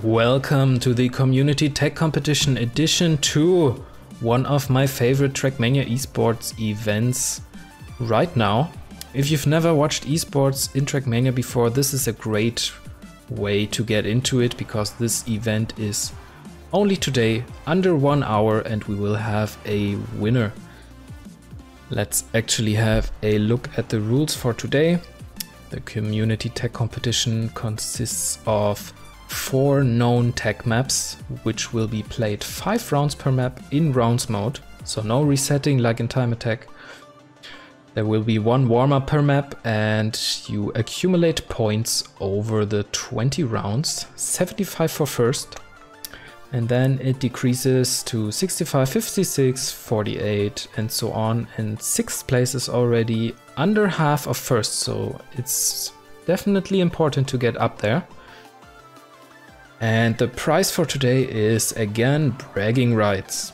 Welcome to the Community Tech Competition Edition 2, one of my favorite Trackmania esports events right now. If you've never watched esports in Trackmania before, this is a great way to get into it because this event is only today, under 1 hour, and we will have a winner. Let's actually have a look at the rules for today. The Community Tech Competition consists of 4 known tech maps, which will be played 5 rounds per map in rounds mode, so no resetting like in Time Attack. There will be 1 warm-up per map, and you accumulate points over the 20 rounds, 75 for first, and then it decreases to 65, 56, 48, and so on, and 6th place is already under half of first, so it's definitely important to get up there. And the prize for today is again bragging rights.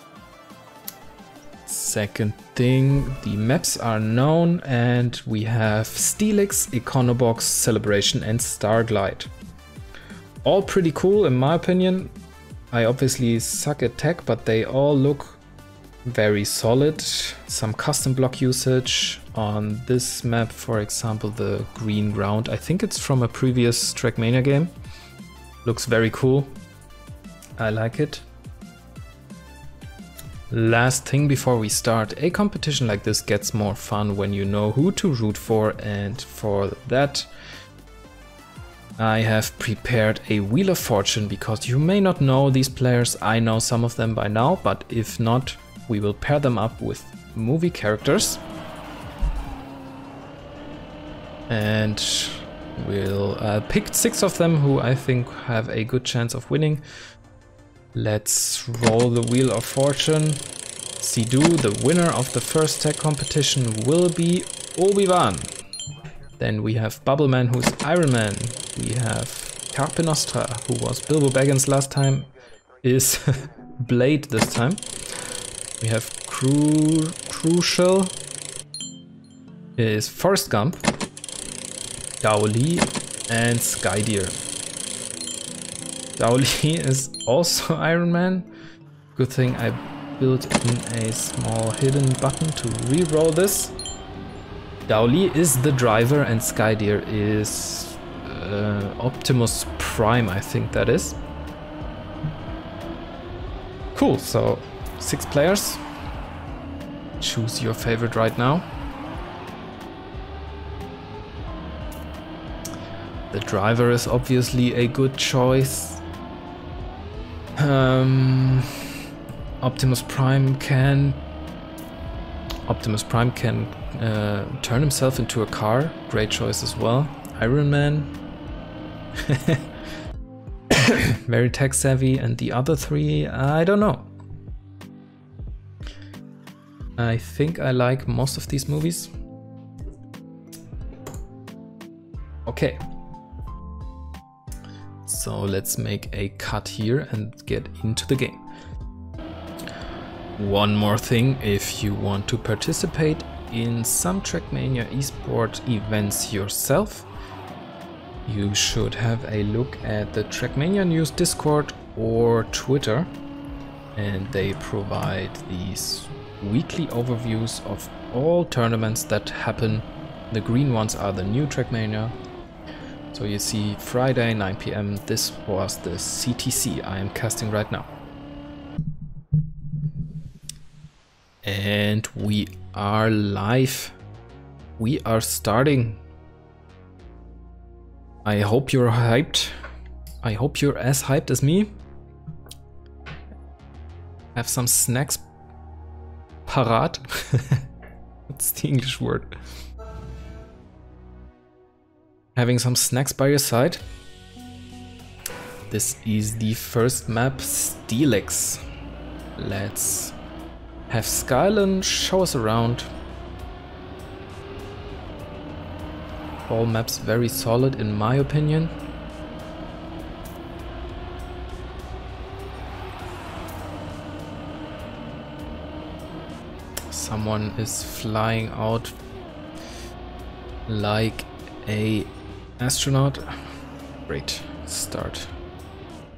Second thing, the maps are known and we have Steelix, Econobox, Celebration and Starglide. All pretty cool in my opinion. I obviously suck at tech, but they all look very solid. Some custom block usage on this map, for example the green ground. I think it's from a previous Trackmania game. Looks very cool. I like it. Last thing before we start, a competition like this gets more fun when you know who to root for, and for that I have prepared a Wheel of Fortune because you may not know these players. I know some of them by now, but if not, we will pair them up with movie characters. And we'll pick 6 of them who I think have a good chance of winning. Let's roll the Wheel of Fortune. Sidhu, the winner of the first tech competition, will be Obi-Wan. Then we have Bubbleman, who's Iron Man. We have Carpe Nostra, who was Bilbo Baggins last time, is Blade this time. We have Crucial, is Forrest Gump, Dowly and Skydeer. Dowly is also Iron Man. Good thing I built in a small hidden button to re-roll this. Dowly is the driver and Skydeer is Optimus Prime, I think that is. Cool, so 6 players. Choose your favorite right now. The driver is obviously a good choice. Optimus Prime can turn himself into a car. Great choice as well. Iron Man. Very tech savvy, and the other 3, I don't know. I think I like most of these movies. Okay. So let's make a cut here and get into the game. One more thing, if you want to participate in some Trackmania esport events yourself, you should have a look at the Trackmania News Discord or Twitter, and they provide these weekly overviews of all tournaments that happen. The green ones are the new Trackmania. So you see Friday 9 PM, this was the CTC I am casting right now. And we are live. We are starting. I hope you're hyped. I hope you're as hyped as me. Have some snacks parat. What's the English word? Having some snacks by your side. This is the first map, Steelix. Let's have Skylan show us around. All maps very solid in my opinion. Someone is flying out like a astronaut. Great start.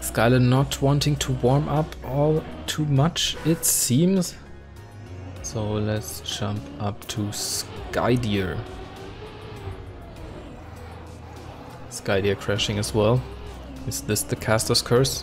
Skyler not wanting to warm up all too much, it seems. So let's jump up to Skydeer. Skydeer crashing as well. Is this the caster's curse?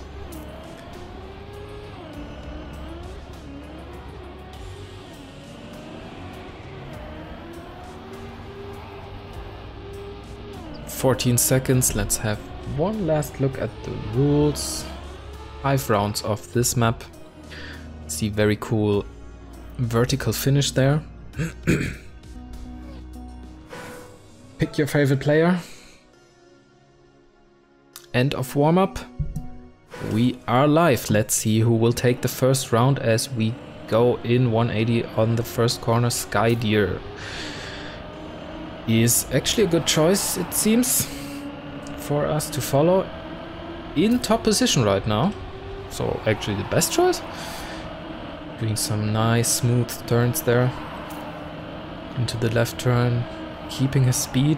"14 seconds, let's have one last look at the rules. 5 rounds of this map. See, very cool vertical finish there. Pick your favorite player. End of warm-up. We are live. Let's see who will take the first round as we go in 180 on the first corner. Skydeer is actually a good choice, it seems, for us to follow. In top position right now. So actually the best choice. Doing some nice smooth turns there. Into the left turn. Keeping his speed.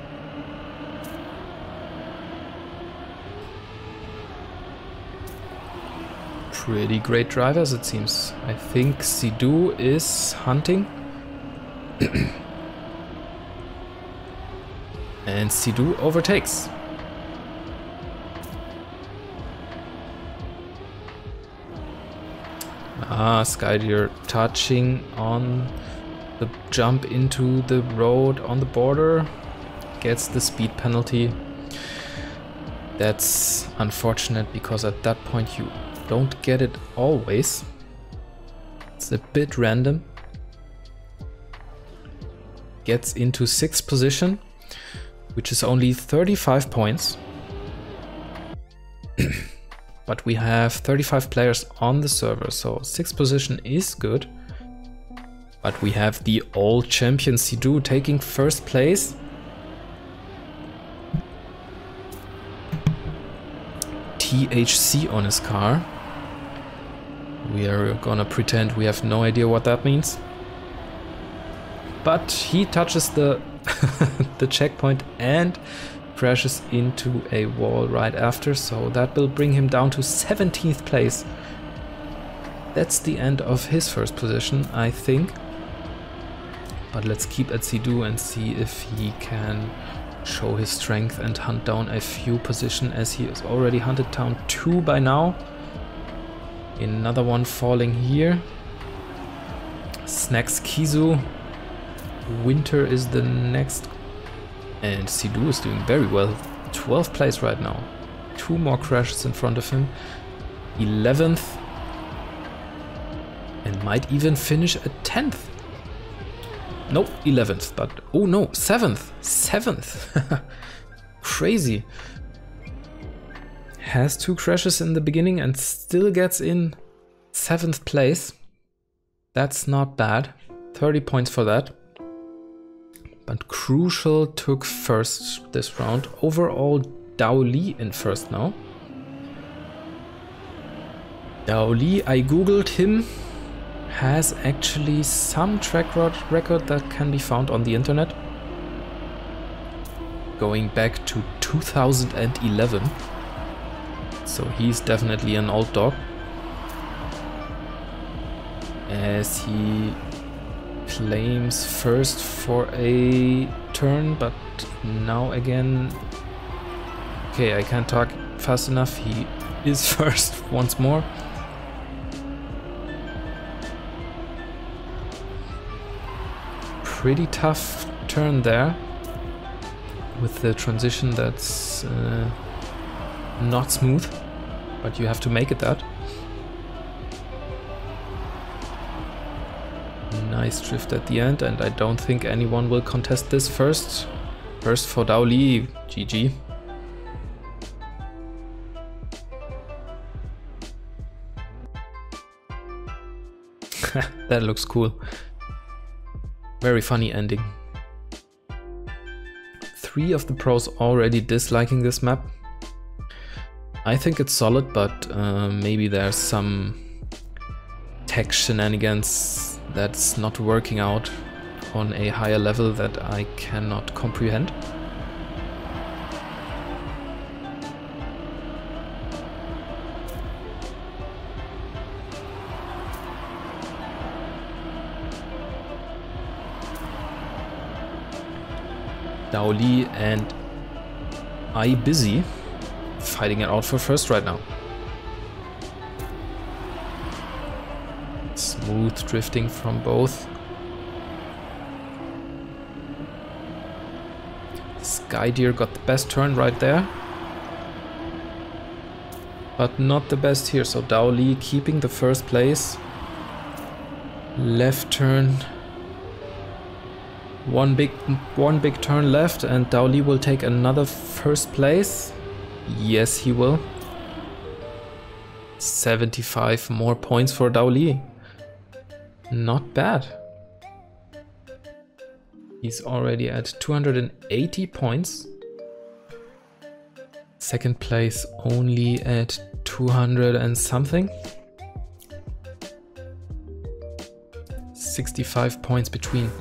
Pretty great drivers, it seems. I think Sidhu is hunting. And Sidhu overtakes. Skydeer touching on the jump into the road on the border. Gets the speed penalty. That's unfortunate because at that point you don't get it always. It's a bit random. Gets into 6th position, which is only 35 points. But we have 35 players on the server, so 6th position is good. But we have the old champion Sidhu taking 1st place. THC on his car. We are gonna pretend we have no idea what that means. But he touches the the checkpoint and crashes into a wall right after, so that will bring him down to 17th place. That's the end of his 1st position, I think. But let's keep at Sidhu and see if he can show his strength and hunt down a few positions, as he has already hunted down 2 by now. Another one falling here. Snacks Kizu. Winter is the next. And Sidhu is doing very well. 12th place right now. 2 more crashes in front of him. 11th. And might even finish at 10th. Nope, 11th, but oh no, 7th. 7th. Crazy. Has 2 crashes in the beginning and still gets in 7th place. That's not bad. 30 points for that. But Crucial took 1st this round. Overall, Dao Li in 1st now. Dao Li, I googled him, has actually some track record that can be found on the internet. Going back to 2011. So he's definitely an old dog. As he claims 1st for a turn, but now again... Okay, I can't talk fast enough. He is 1st once more. Pretty tough turn there. With the transition that's not smooth, but you have to make it that. Nice drift at the end, and I don't think anyone will contest this first. First for Dao Li, GG. That looks cool. Very funny ending. 3 of the pros already disliking this map. I think it's solid, but maybe there's some tech shenanigans that's not working out on a higher level that I cannot comprehend. Dao Li and iBusy fighting it out for first right now. Smooth drifting from both. Skydeer got the best turn right there, but not the best here, so Dao Li keeping the first place. Left turn. One big turn left and Dao Li will take another first place. Yes, he will. 75 more points for Dao Li. Not bad. He's already at 280 points. Second place only at 200 and something. 65 points between.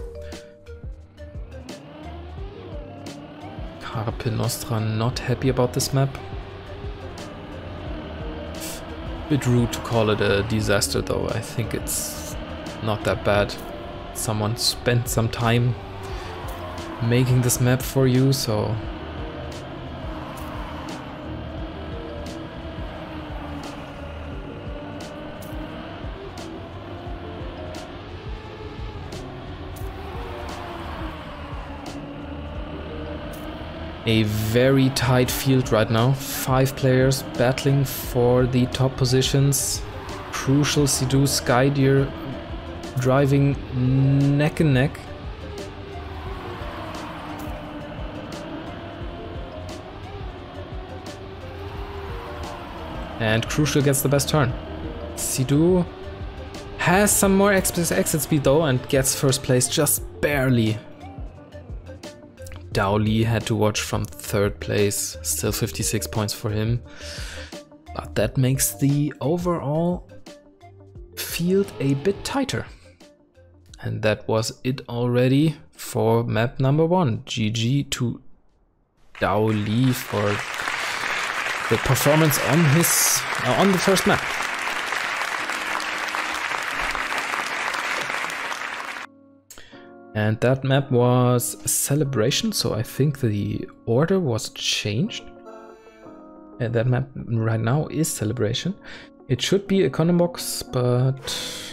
Carpe Nostra not happy about this map. Bit rude to call it a disaster though. I think it's not that bad. Someone spent some time making this map for you, so a very tight field right now. 5 players battling for the top positions. Crucial, Sidhu, Skydeer driving neck and neck. And Crucial gets the best turn. Sidhu has some more exit speed though and gets first place just barely. Dao Li had to watch from third place, still 56 points for him. But that makes the overall field a bit tighter. And that was it already for map number 1. GG to Dao Li for the performance on his on the first map. And that map was Celebration, so I think the order was changed. And that map right now is Celebration. It should be Economox, but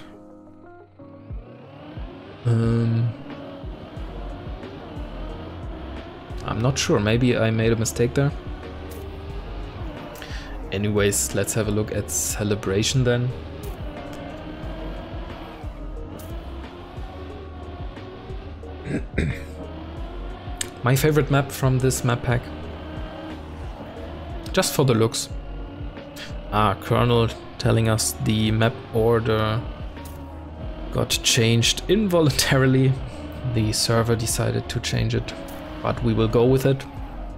I'm not sure. Maybe I made a mistake there. Anyways, let's have a look at Celebration then. My favorite map from this map pack. Just for the looks. Kernel telling us the map order got changed involuntarily. The server decided to change it, but we will go with it.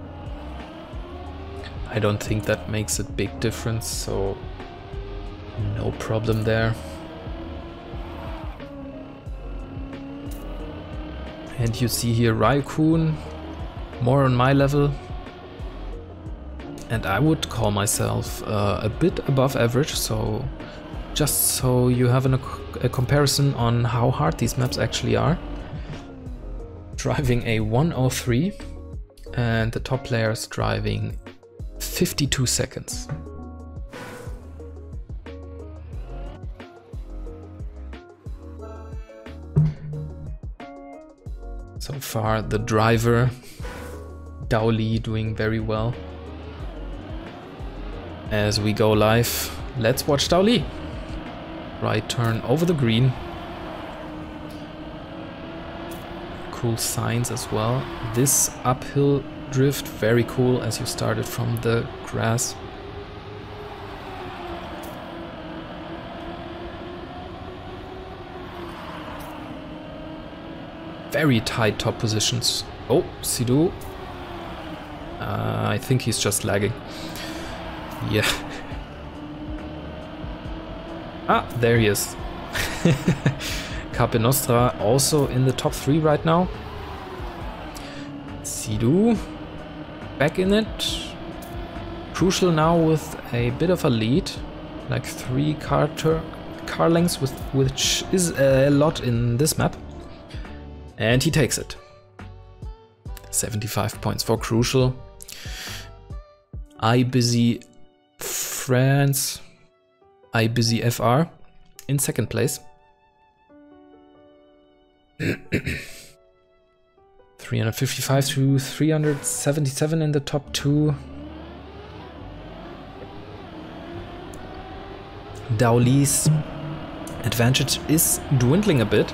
I don't think that makes a big difference, so no problem there. And you see here Raikkonen, more on my level. And I would call myself a bit above average, so just so you have a comparison on how hard these maps actually are. Driving a 103 and the top players driving 52 seconds. So far the driver, Dao Li, doing very well. As we go live, let's watch Dao Li. Right turn over the green. Cool signs as well. This uphill drift, very cool as you started from the grass. Very tight top positions. Oh, Sidhu. I think he's just lagging. Yeah. There he is. Carpe Nostra also in the top 3 right now. Sidhu back in it. Crucial now with a bit of a lead, like 3 car lengths, which is a lot in this map. And he takes it. 75 points for Crucial. iBusy France, iBusy FR in second place. 355 to 377 in the top 2. Daoli's advantage is dwindling a bit.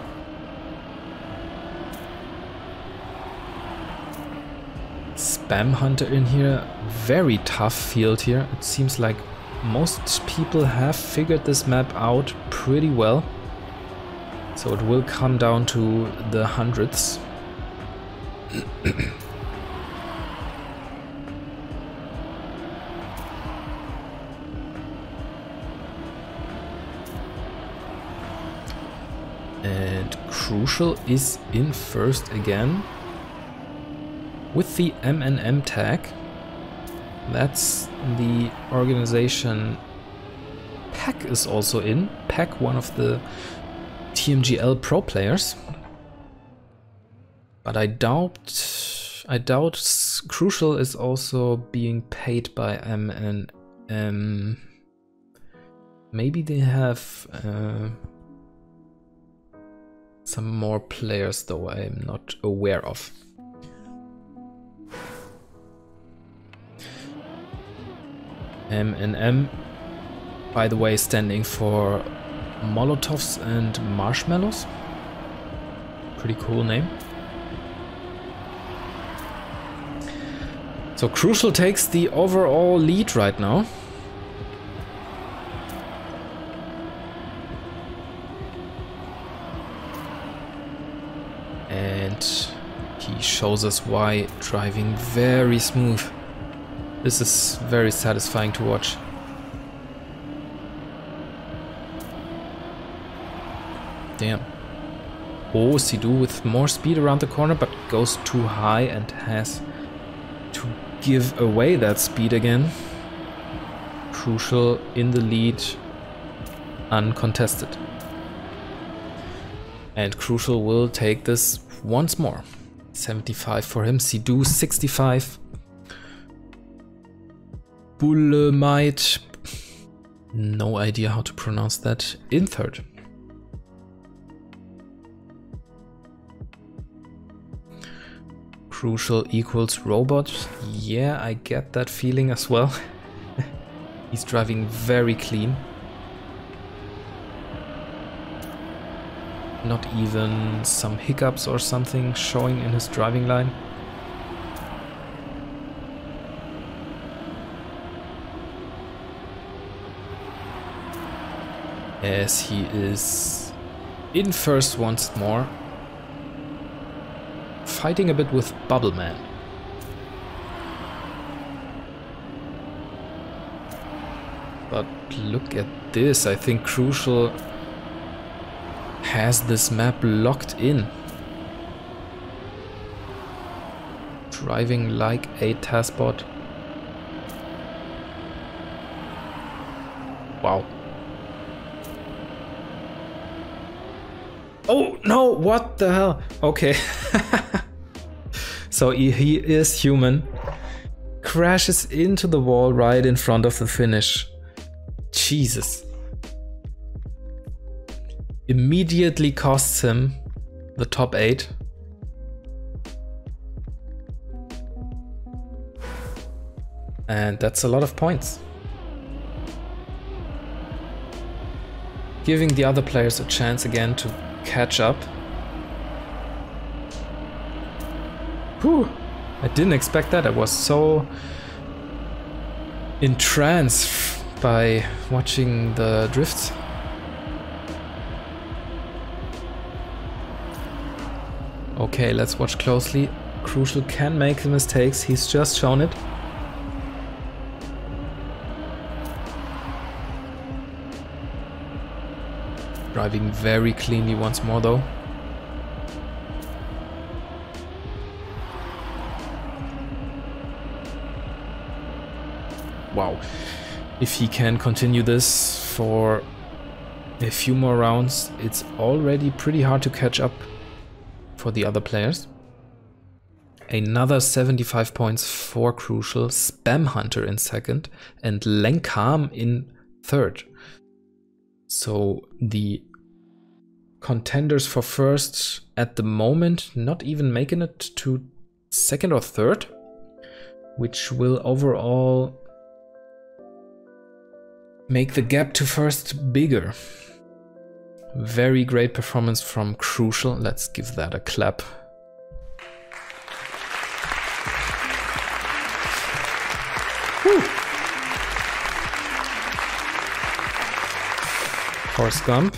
Spam Hunter in here, very tough field here. It seems like most people have figured this map out pretty well. So it will come down to the hundreds. And Crucial is in first again with the MNM tag. That's the organization. Pack is also in. Pack, one of the TMGL pro players. But I doubt Crucial is also being paid by MNM. Maybe they have some more players though I'm not aware of. MNM, by the way, standing for Molotovs and Marshmallows. Pretty cool name. So Crucial takes the overall lead right now. And he shows us why, driving very smooth. This is very satisfying to watch. Damn. Oh, Sidhu with more speed around the corner, but goes too high and has to give away that speed again. Crucial in the lead, uncontested. And Crucial will take this once more. 75 for him, Sidhu 65. Bulemite, no idea how to pronounce that, in third. Crucial equals Robot. Yeah, I get that feeling as well. He's driving very clean. Not even some hiccups or something showing in his driving line. As he is in first once more. Fighting a bit with Bubbleman. But look at this, I think Crucial has this map locked in. Driving like a TASBot. Wow. Oh no, what the hell? Okay. So he is human. Crashes into the wall right in front of the finish. Jesus. Immediately costs him the top 8. And that's a lot of points. Giving the other players a chance again to catch up. Whew, I didn't expect that. I was so entranced by watching the drifts. Okay, let's watch closely. Crucial can make mistakes, he's just shown it. Driving very cleanly once more though. Wow. If he can continue this for a few more rounds, it's already pretty hard to catch up for the other players. Another 75 points for Crucial, Spam Hunter in second, and Lenkam in third. So the contenders for first at the moment not even making it to second or third, which will overall make the gap to first bigger. Very great performance from Crucial. Let's give that a clap. Woo. Forrest Gump.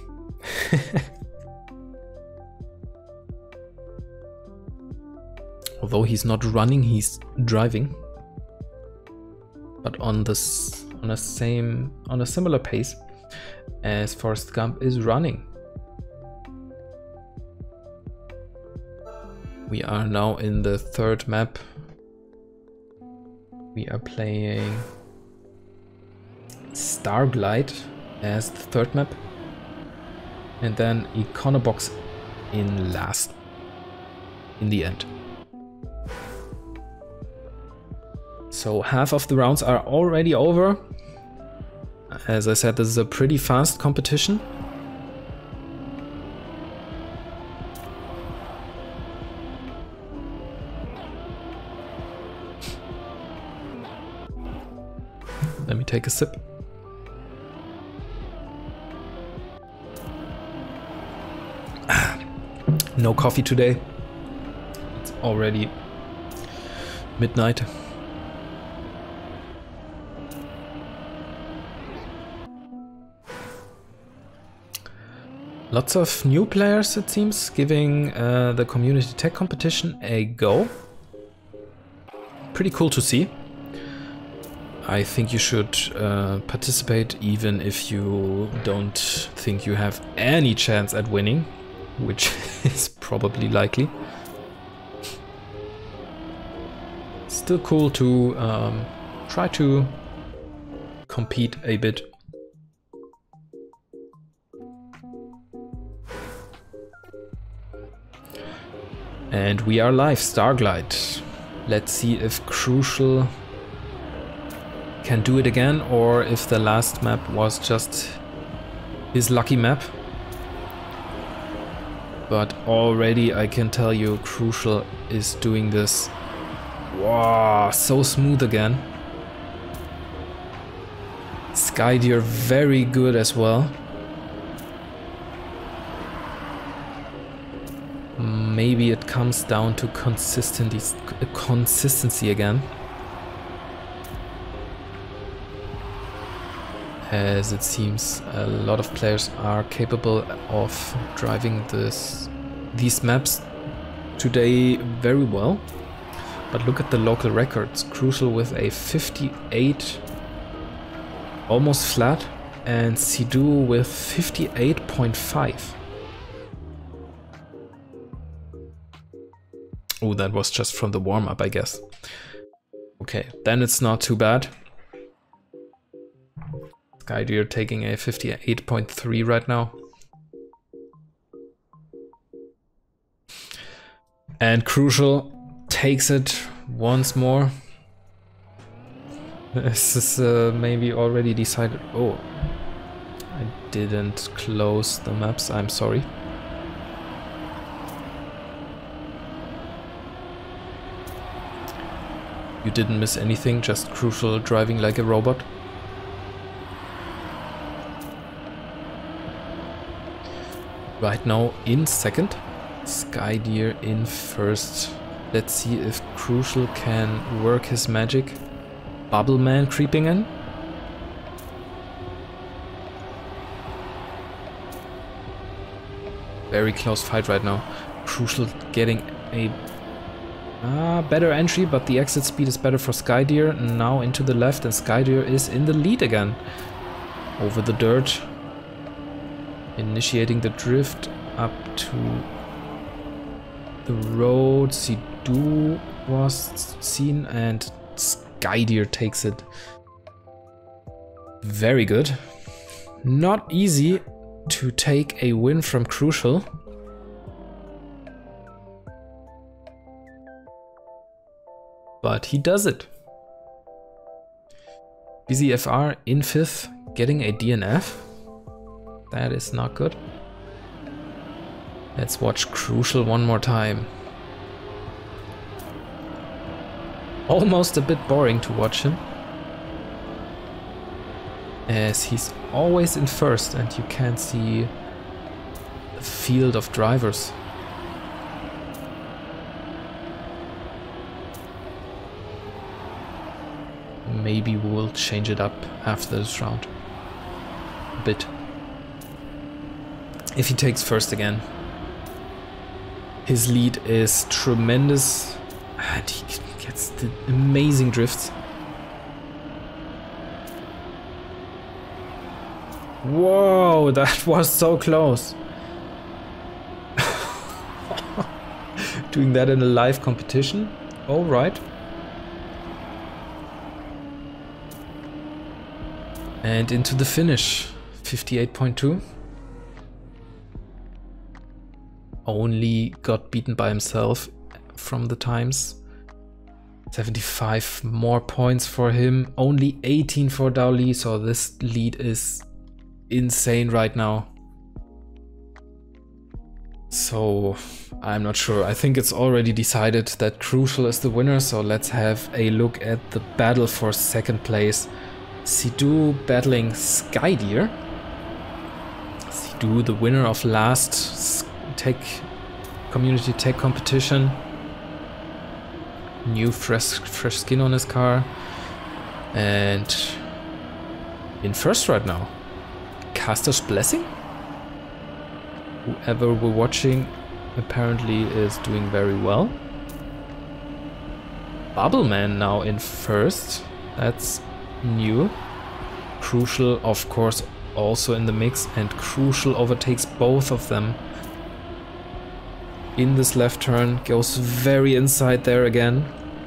Although he's not running, he's driving. But on a similar pace as Forrest Gump is running. We are now in the third map. We are playing Starglide as the third map, and then Econobox in last, in the end. So half of the rounds are already over. As I said, this is a pretty fast competition. Let me take a sip. No coffee today. It's already midnight. Lots of new players, it seems, giving the community tech competition a go. Pretty cool to see. I think you should participate even if you don't think you have any chance at winning, which is probably likely. Still cool to try to compete a bit. And we are live, Starglide. Let's see if Crucial can do it again, or if the last map was just his lucky map. But already I can tell you Crucial is doing this. Wow, so smooth again. Skydeer very good as well. Maybe it comes down to consistency again. As it seems a lot of players are capable of driving these maps today very well. But look at the local records. Crucial with a 58, almost flat, and Sidhu with 58.5. Oh, that was just from the warm-up, I guess. Okay, then it's not too bad. Skydeer taking a 58.3 right now. And Crucial takes it once more. This is maybe already decided. Oh, I didn't close the maps, I'm sorry. You didn't miss anything, just Crucial driving like a robot. Right now in second, Skydeer in first. Let's see if Crucial can work his magic. Bubbleman creeping in. Very close fight right now. Crucial getting a better entry, but the exit speed is better for Skydeer. Now into the left, and Skydeer is in the lead again. Over the dirt. Initiating the drift up to the road. Sidhu was seen, and Skydeer takes it. Very good. Not easy to take a win from Crucial. but he does it. BZFR in 5th, getting a DNF. That is not good. Let's watch Crucial one more time. Almost a bit boring to watch him, as he's always in first and you can't see the field of drivers. Maybe we'll change it up after this round a bit. If he takes first again. His lead is tremendous and he gets the amazing drifts. Whoa, that was so close. Doing that in a live competition. All right. And into the finish, 58.2. Only got beaten by himself from the times. 75 more points for him, only 18 for Dao Li, so this lead is insane right now. So I'm not sure. I think it's already decided that Crucial is the winner, so let's have a look at the battle for second place. Sidhu battling Skydeer. Sidhu, the winner of last community tech competition. New fresh skin on his car. And in first right now. Caster's Blessing? Whoever we're watching apparently is doing very well. Bubbleman now in first. That's new. Crucial, of course, also in the mix, and Crucial overtakes both of them in this left turn, goes very inside there again,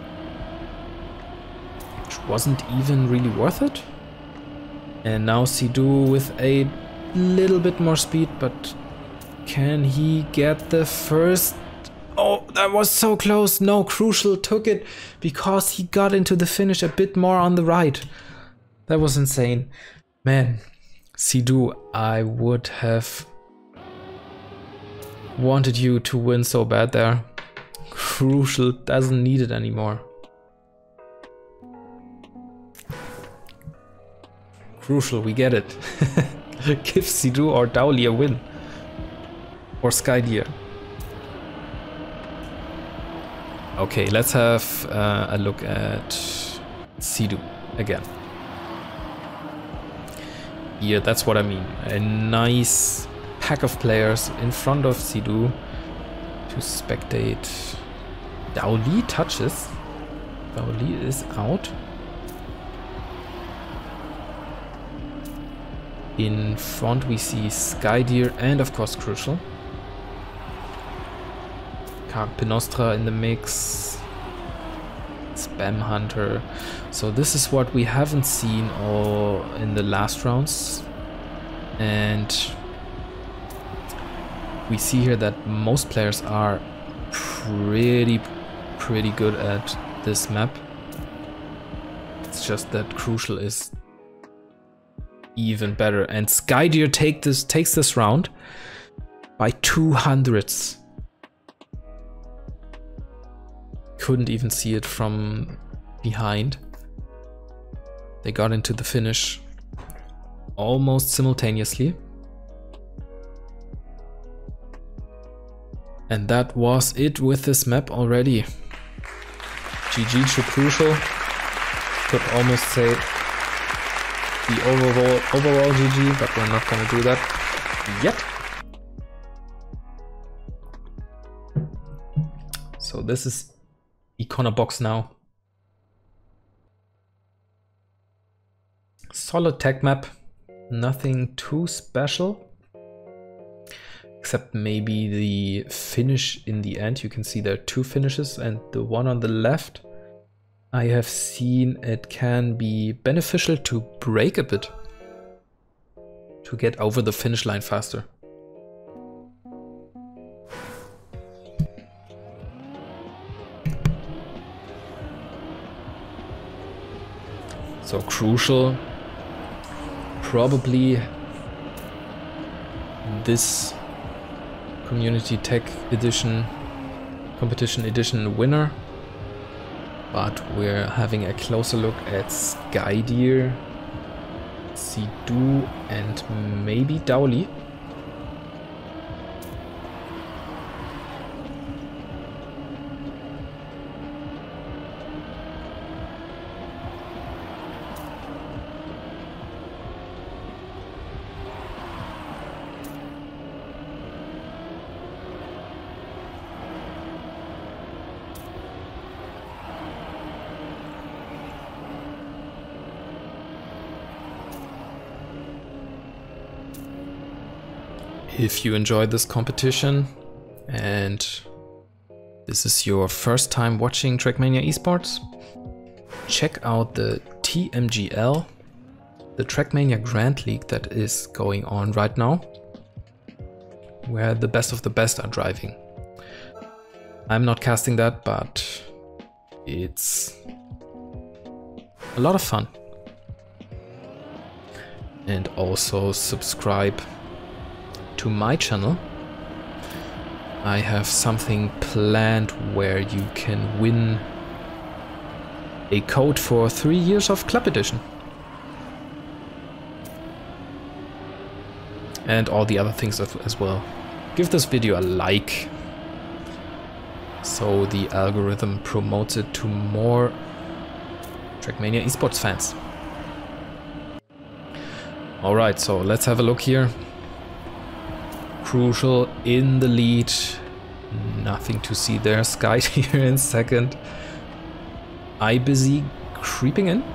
which wasn't even really worth it. And now Sidhu with a little bit more speed, but can he get the first? Oh, that was so close. No, Crucial took it because he got into the finish a bit more on the right. That was insane. Man, Sidhu, I would have wanted you to win so bad there. Crucial doesn't need it anymore. Crucial, we get it. Give Sidhu or Dao Li a win. Or Skydeer. Okay, let's have a look at Sidhu again. Here, that's what I mean. A nice pack of players in front of Sidhu to spectate. Dao Li touches. Dao Li is out. In front we see Skydeer and of course Crucial. Pinostra in the mix. Spam Hunter. So this is what we haven't seen all in the last rounds. And we see here that most players are pretty good at this map. It's just that Crucial is even better. And Skydeer takes this round by 200ths. Couldn't even see it from behind. They got into the finish almost simultaneously. And that was it with this map already. GG to Crucial. Could almost say the overall GG, but we're not gonna do that yet. So this is Econobox now. Solid tech map, nothing too special. Except maybe the finish in the end. You can see there are two finishes, and the one on the left, I have seen it can be beneficial to brake a bit, to get over the finish line faster. So crucial. Probably this Community Tech Edition, Competition Edition winner. But we're having a closer look at Skydeer, Sea-Doo and maybe Dowley. If you enjoyed this competition and this is your first time watching Trackmania Esports, check out the TMGL, the Trackmania Grand League that is going on right now, where the best of the best are driving. I'm not casting that, but it's a lot of fun. And also subscribe to my channel. I have something planned where you can win a code for 3 years of Club Edition. And all the other things as well. Give this video a like so the algorithm promotes it to more Trackmania Esports fans. Alright, so let's have a look here. Crucial in the lead, nothing to see there. Sky here in second. iBusy creeping in.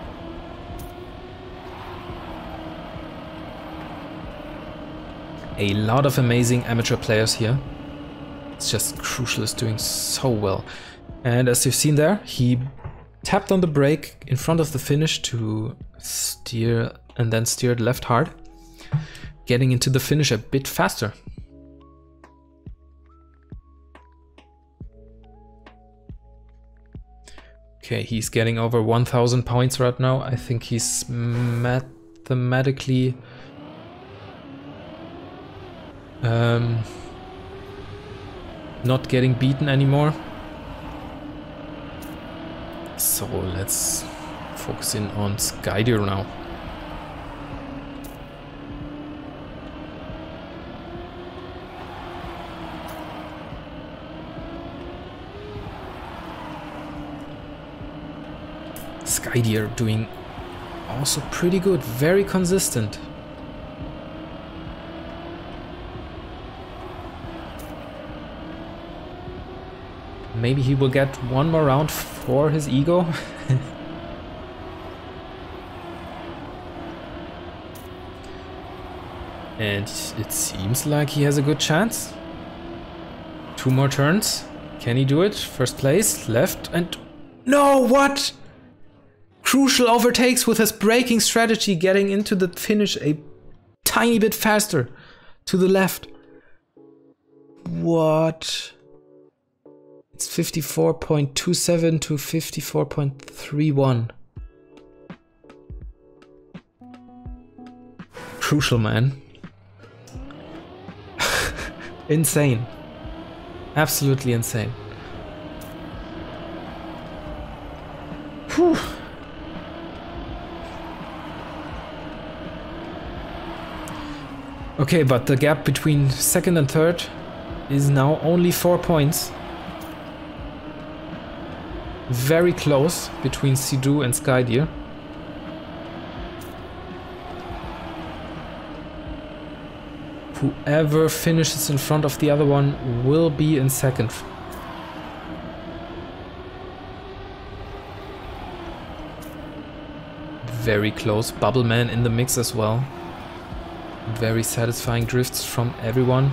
A lot of amazing amateur players here. It's just Crucial is doing so well. And as you've seen there, he tapped on the brake in front of the finish to steer and then steered left hard, getting into the finish a bit faster. Okay, he's getting over 1000 points right now. I think he's mathematically not getting beaten anymore. So let's focus in on Skydeer now. Skydeer doing also pretty good, very consistent. Maybe he will get one more round for his ego. And it seems like he has a good chance. 2 more turns. Can he do it? First place, left, and no, what? Crucial overtakes with his braking strategy, getting into the finish a tiny bit faster to the left. What? It's 54.27 to 54.31. Crucial, man. Insane. Absolutely insane. Whew. Okay, but the gap between second and third is now only 4 points. Very close between Sea-Doo and Skydeer. Whoever finishes in front of the other one will be in second. Very close. Bubbleman in the mix as well. Very satisfying drifts from everyone.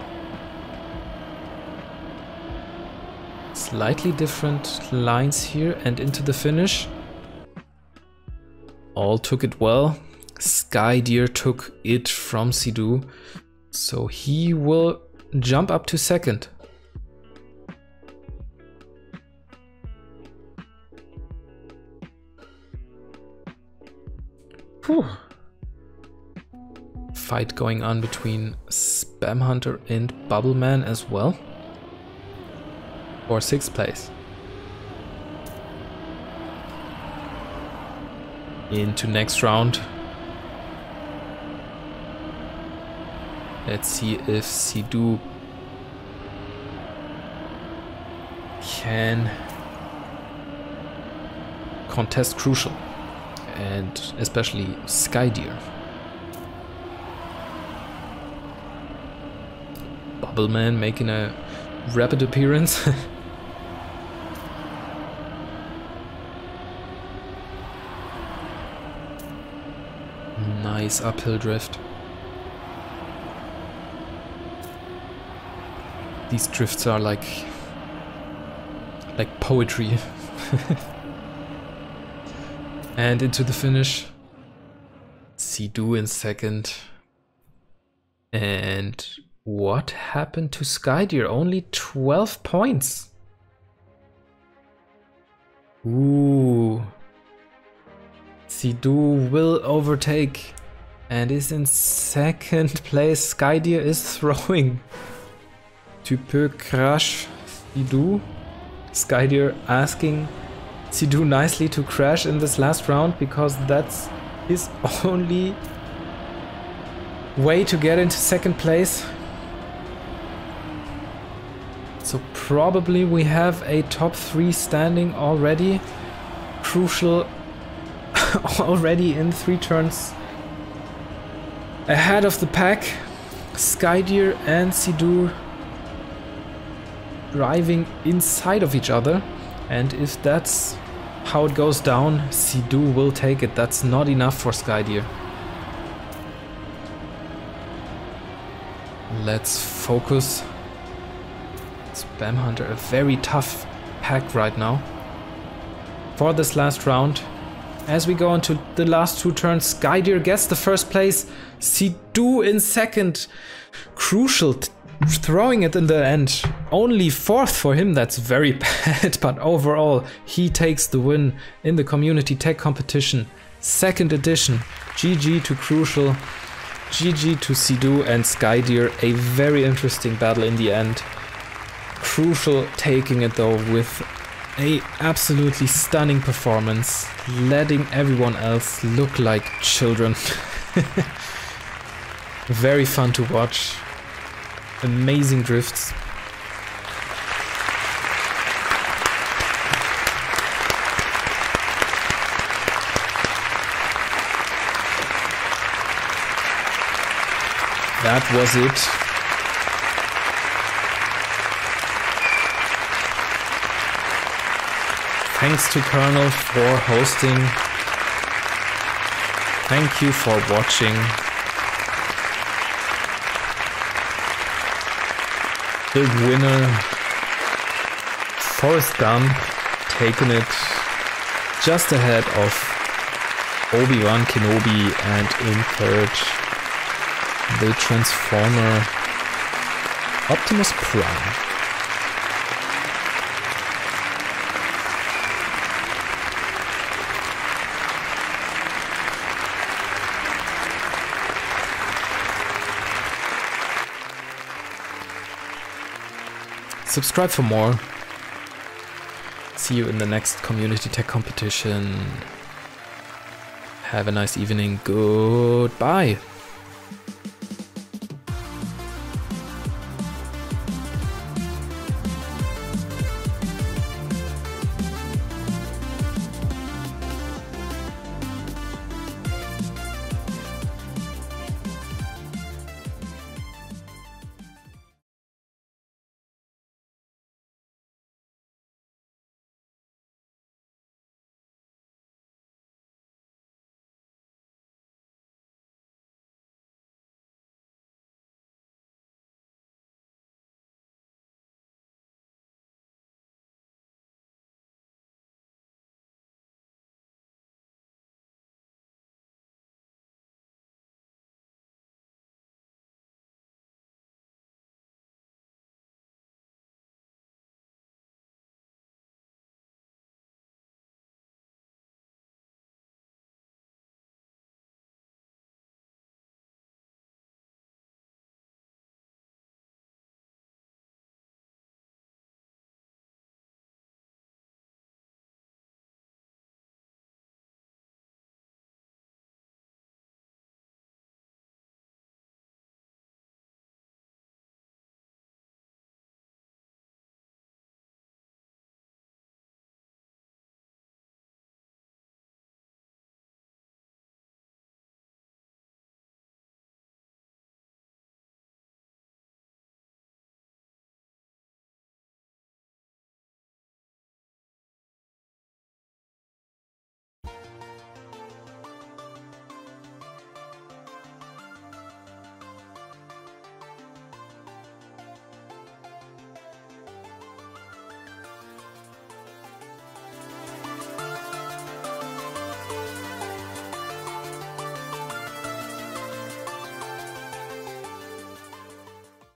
Slightly different lines here and into the finish. All took it well. Skydeer took it from Sea-Doo, so he will jump up to second. fight going on between Spam Hunter and Bubbleman as well. For 6th place. Into next round. Let's see if Sidhu can contest Crucial, and especially Skydeer. Bubbleman making a rapid appearance. Nice uphill drift. These drifts are like poetry. And into the finish. Sidhu in 2nd. And what happened to Skydeer? Only 12 points. Ooh. Sidhu will overtake and is in 2nd place. Skydeer is throwing. Tu peux crash Sidhu. Skydeer asking Sidhu nicely to crash in this last round because that's his only way to get into 2nd place. So probably we have a top 3 standing already. Crucial already in 3 turns ahead of the pack. Skydeer and Sidhu driving inside of each other, and if that's how it goes down, Sidhu will take it. That's not enough for Skydeer. Let's focus. Spam Hunter, a very tough pack right now for this last round. As we go into the last 2 turns, Skydeer gets the 1st place, Sidhu in 2nd. Crucial throwing it in the end. Only 4th for him, that's very bad, but overall he takes the win in the Community Tech Competition 2nd edition. GG to Crucial, GG to Sidhu and Skydeer. A very interesting battle in the end. Crucial taking it though with a absolutely stunning performance, letting everyone else look like children. Very fun to watch. Amazing drifts. That was it. Thanks to Colonel for hosting. Thank you for watching. The winner, Forrest Gump, taking it just ahead of Obi-Wan Kenobi, and in 3rd, the Transformer Optimus Prime. Subscribe for more. See you in the next Community Tech Competition. Have a nice evening. Goodbye.